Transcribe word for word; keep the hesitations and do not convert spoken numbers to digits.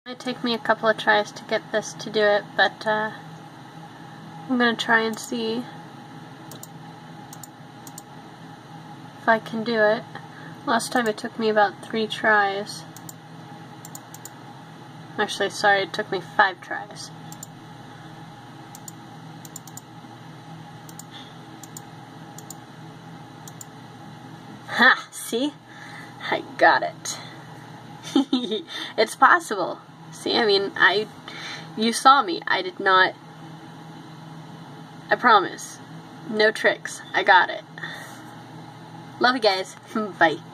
It took me a couple of tries to get this to do it, but uh, I'm gonna try and see if I can do it. Last time it took me about three tries. Actually, sorry, it took me five tries. Ha! See? I got it. It's possible. See, I mean, I, you saw me. I did not, I promise. No tricks. I got it. Love you guys. Bye.